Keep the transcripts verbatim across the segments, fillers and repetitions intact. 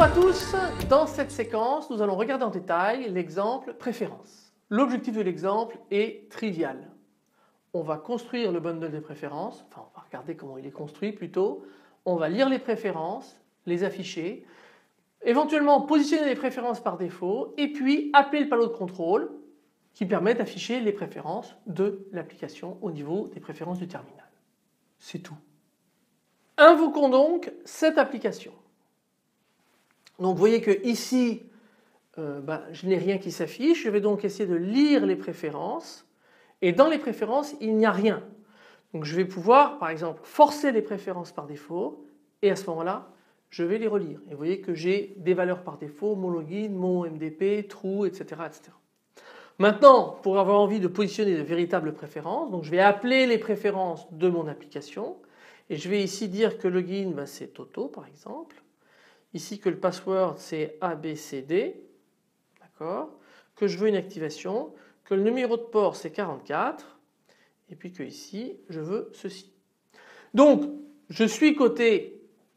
à tous, dans cette séquence nous allons regarder en détail l'exemple préférences. L'objectif de l'exemple est trivial. On va construire le bundle des préférences, enfin on va regarder comment il est construit plutôt, on va lire les préférences, les afficher, éventuellement positionner les préférences par défaut et puis appeler le panneau de contrôle qui permet d'afficher les préférences de l'application au niveau des préférences du terminal. C'est tout. Invoquons donc cette application. Donc vous voyez que ici euh, ben, je n'ai rien qui s'affiche, je vais donc essayer de lire les préférences et dans les préférences il n'y a rien. Donc je vais pouvoir par exemple forcer les préférences par défaut et à ce moment-là je vais les relire. Et vous voyez que j'ai des valeurs par défaut, mon login, mon M D P, true, et cetera, et cetera. Maintenant, pour avoir envie de positionner de véritables préférences, donc je vais appeler les préférences de mon application et je vais ici dire que login ben, c'est Toto par exemple, ici que le password c'est A B C D, d'accord, que je veux une activation, que le numéro de port c'est quarante-quatre et puis que ici je veux ceci. Donc je suis côté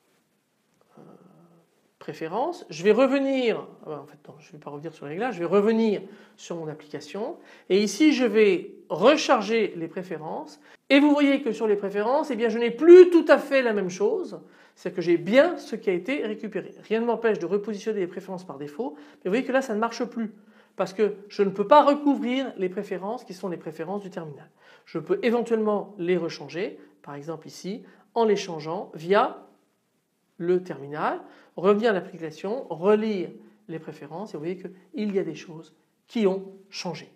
préférences, je vais revenir, en fait non, je ne vais pas revenir sur les réglages, je vais revenir sur mon application et ici je vais recharger les préférences et vous voyez que sur les préférences, eh bien, je n'ai plus tout à fait la même chose, c'est que j'ai bien ce qui a été récupéré. Rien ne m'empêche de repositionner les préférences par défaut, mais vous voyez que là ça ne marche plus parce que je ne peux pas recouvrir les préférences qui sont les préférences du terminal. Je peux éventuellement les rechanger, par exemple ici, en les changeant via le terminal, revenir à l'application, relire les préférences et vous voyez qu'il y a des choses qui ont changé.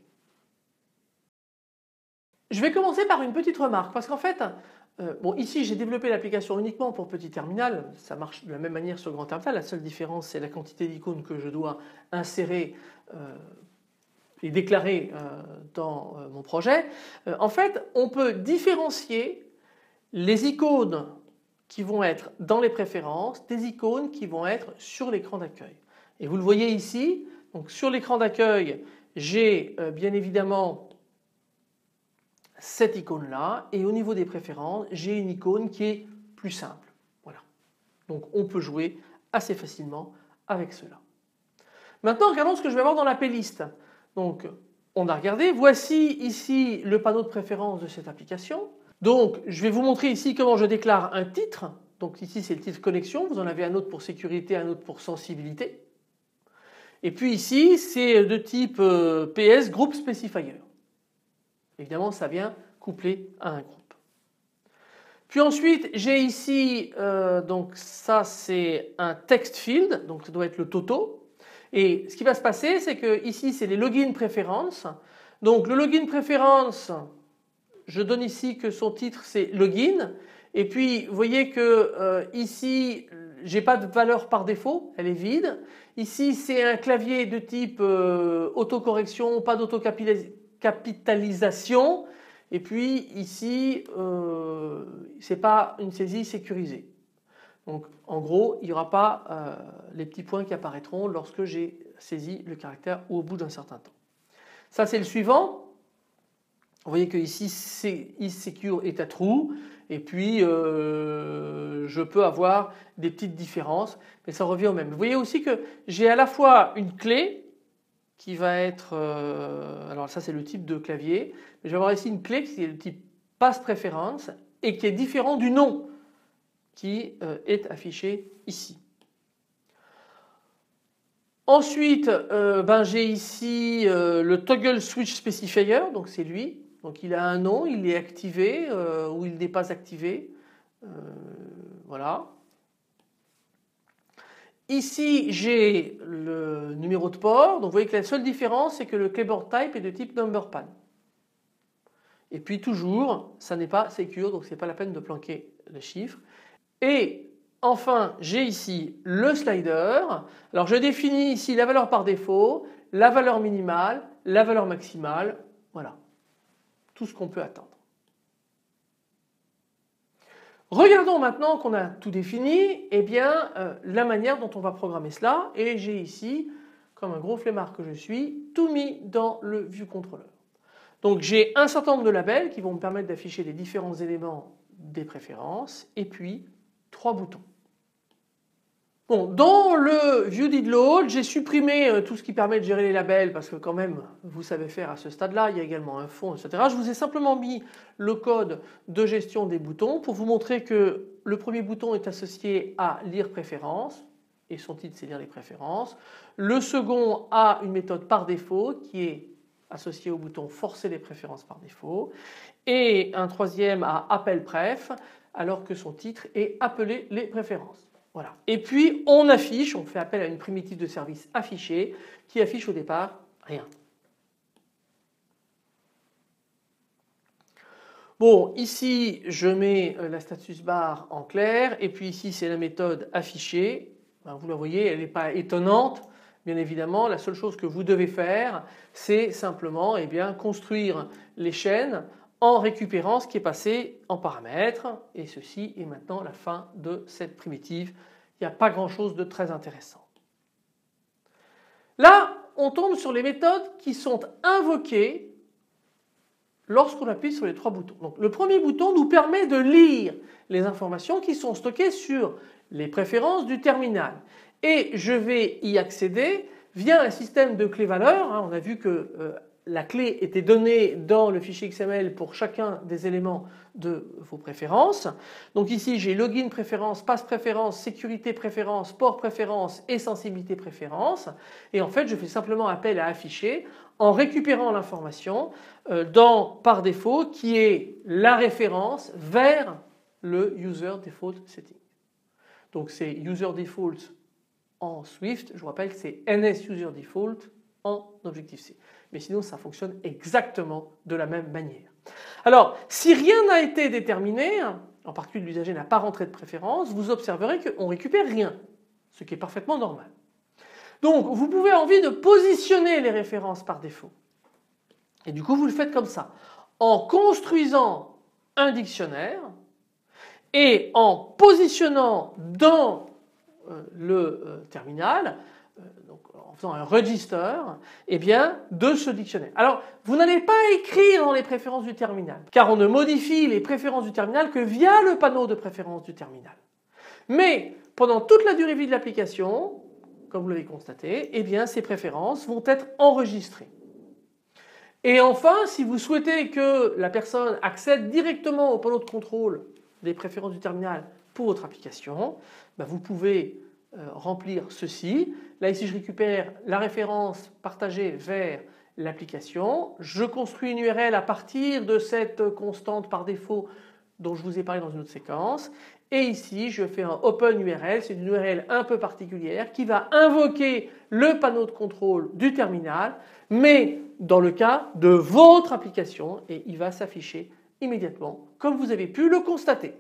Je vais commencer par une petite remarque parce qu'en fait, euh, bon, ici j'ai développé l'application uniquement pour petit terminal, ça marche de la même manière sur grand terminal, la seule différence c'est la quantité d'icônes que je dois insérer euh, et déclarer euh, dans euh, mon projet. Euh, en fait, on peut différencier les icônes qui vont être dans les préférences, des icônes qui vont être sur l'écran d'accueil. Et vous le voyez ici, donc sur l'écran d'accueil, j'ai euh, bien évidemment cette icône là et au niveau des préférences, j'ai une icône qui est plus simple. Voilà. Donc on peut jouer assez facilement avec cela. Maintenant, regardons ce que je vais avoir dans la playlist. Donc on a regardé, voici ici le panneau de préférence de cette application. Donc je vais vous montrer ici comment je déclare un titre. Donc ici c'est le titre connexion, vous en avez un autre pour sécurité, un autre pour sensibilité. Et puis ici c'est de type P S Group Specifier. Évidemment ça vient couplé à un groupe. Puis ensuite j'ai ici, euh, donc ça c'est un text field, donc ça doit être le Toto. Et ce qui va se passer c'est que ici c'est les login préférences. Donc le login préférence, je donne ici que son titre c'est login et puis vous voyez que euh, ici j'ai pas de valeur par défaut, elle est vide. Ici c'est un clavier de type euh, autocorrection, pas d'autocapitalisation et puis ici euh, c'est pas une saisie sécurisée. Donc en gros il n'y aura pas euh, les petits points qui apparaîtront lorsque j'ai saisi le caractère ou au bout d'un certain temps. Ça c'est le suivant. Vous voyez que ici isSecure est à true et puis euh, je peux avoir des petites différences mais ça revient au même. Vous voyez aussi que j'ai à la fois une clé qui va être, euh, alors ça c'est le type de clavier, mais je vais avoir ici une clé qui est le type pass preference et qui est différent du nom qui euh, est affiché ici. Ensuite euh, ben, j'ai ici euh, le toggle switch specifier, donc c'est lui. Donc il a un nom, il est activé euh, ou il n'est pas activé. Euh, voilà. Ici j'ai le numéro de port. Donc vous voyez que la seule différence c'est que le keyboard type est de type number pan. Et puis toujours ça n'est pas secure donc c'est pas la peine de planquer le chiffre. Et enfin j'ai ici le slider. Alors je définis ici la valeur par défaut, la valeur minimale, la valeur maximale. Voilà. Tout ce qu'on peut attendre. Regardons maintenant qu'on a tout défini, eh bien euh, la manière dont on va programmer cela et j'ai ici, comme un gros flemmard que je suis, tout mis dans le view controller. Donc j'ai un certain nombre de labels qui vont me permettre d'afficher les différents éléments des préférences et puis trois boutons. Bon, dans le ViewDidLoad, j'ai supprimé euh, tout ce qui permet de gérer les labels parce que quand même vous savez faire à ce stade-là, il y a également un fond, et cetera. Je vous ai simplement mis le code de gestion des boutons pour vous montrer que le premier bouton est associé à lire préférences et son titre c'est lire les préférences. Le second a une méthode par défaut qui est associée au bouton forcer les préférences par défaut et un troisième a appel préf alors que son titre est appeler les préférences. Voilà. Et puis on affiche, on fait appel à une primitive de service afficher qui affiche au départ rien. Bon, ici je mets la status bar en clair et puis ici c'est la méthode afficher. Ben, vous la voyez, elle n'est pas étonnante. Bien évidemment, la seule chose que vous devez faire, c'est simplement eh bien, construire les chaînes en récupérant ce qui est passé en paramètres et ceci est maintenant la fin de cette primitive. Il n'y a pas grand chose de très intéressant. Là on tombe sur les méthodes qui sont invoquées lorsqu'on appuie sur les trois boutons. Donc, le premier bouton nous permet de lire les informations qui sont stockées sur les préférences du terminal et je vais y accéder via un système de clé-valeur. On a vu que euh, la clé était donnée dans le fichier X M L pour chacun des éléments de vos préférences. Donc ici j'ai login préférence, passe préférence, sécurité préférence, port préférence et sensibilité préférence et en fait je fais simplement appel à afficher en récupérant l'information dans par défaut qui est la référence vers le user default setting. Donc c'est user default en Swift, je vous rappelle que c'est N S user default en Objective-C. Mais sinon ça fonctionne exactement de la même manière. Alors si rien n'a été déterminé, en particulier l'usager n'a pas rentré de préférence, vous observerez qu'on ne récupère rien, ce qui est parfaitement normal. Donc vous pouvez avoir envie de positionner les références par défaut. Et du coup vous le faites comme ça, en construisant un dictionnaire et en positionnant dans le terminal, donc en faisant un register, eh bien, de ce dictionnaire. Alors, vous n'allez pas écrire dans les préférences du terminal, car on ne modifie les préférences du terminal que via le panneau de préférences du terminal. Mais pendant toute la durée de vie de l'application, comme vous l'avez constaté, eh bien, ces préférences vont être enregistrées. Et enfin, si vous souhaitez que la personne accède directement au panneau de contrôle des préférences du terminal pour votre application, ben vous pouvez euh, remplir ceci. Là ici je récupère la référence partagée vers l'application. Je construis une U R L à partir de cette constante par défaut dont je vous ai parlé dans une autre séquence. Et ici je fais un open U R L, c'est une U R L un peu particulière qui va invoquer le panneau de contrôle du terminal, mais dans le cas de votre application et il va s'afficher immédiatement comme vous avez pu le constater.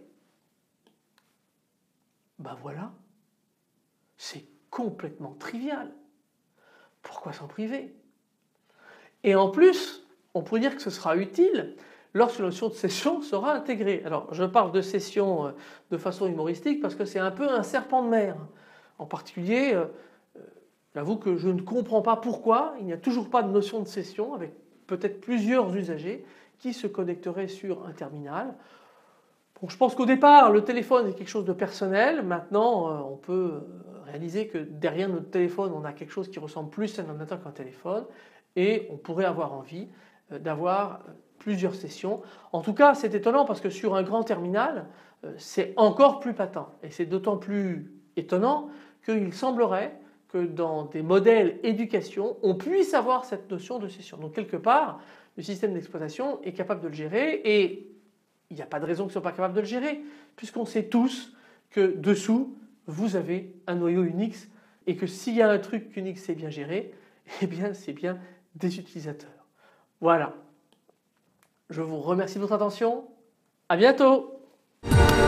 Ben voilà, c'est complètement trivial. Pourquoi s'en priver? Et en plus, on pourrait dire que ce sera utile lorsque la notion de session sera intégrée. Alors je parle de session de façon humoristique parce que c'est un peu un serpent de mer. En particulier, j'avoue que je ne comprends pas pourquoi il n'y a toujours pas de notion de session avec peut-être plusieurs usagers qui se connecteraient sur un terminal. Bon, je pense qu'au départ le téléphone est quelque chose de personnel. Maintenant on peut réaliser que derrière notre téléphone on a quelque chose qui ressemble plus à un ordinateur qu'un téléphone et on pourrait avoir envie d'avoir plusieurs sessions. En tout cas c'est étonnant parce que sur un grand terminal c'est encore plus patent et c'est d'autant plus étonnant qu'il semblerait que dans des modèles éducation on puisse avoir cette notion de session. Donc quelque part le système d'exploitation est capable de le gérer et il n'y a pas de raison qu'ils ne soient pas capables de le gérer puisqu'on sait tous que dessous vous avez un noyau Unix et que s'il y a un truc qu'Unix sait bien gérer, eh bien c'est bien des utilisateurs. Voilà. Je vous remercie de votre attention. À bientôt.